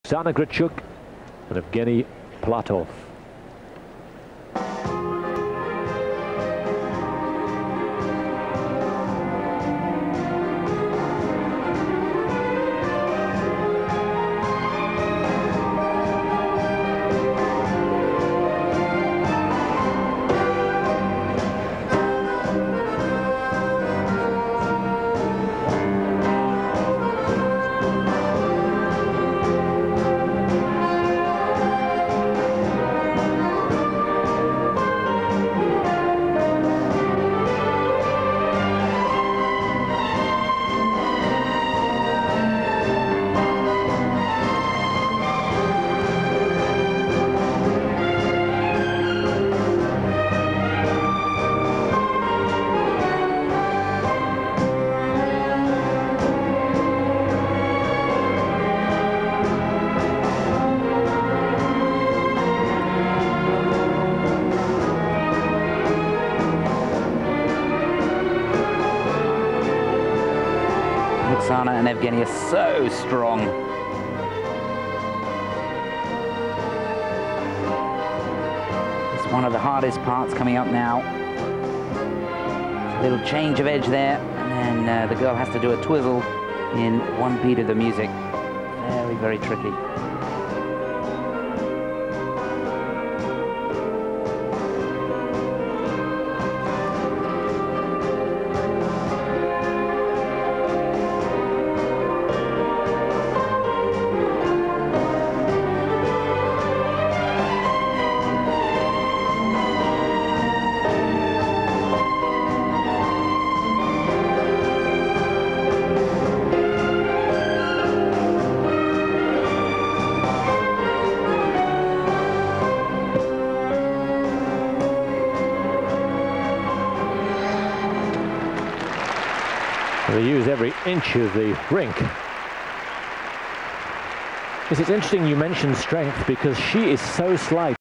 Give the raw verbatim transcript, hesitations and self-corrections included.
Oksana Grachuk and Evgeny Platov. Oksana and Evgeny are so strong. It's one of the hardest parts coming up now. A little change of edge there, and then uh, the girl has to do a twizzle in one beat of the music. Very, very tricky. They use every inch of the rink. Yes, it's interesting you mentioned strength because she is so slight.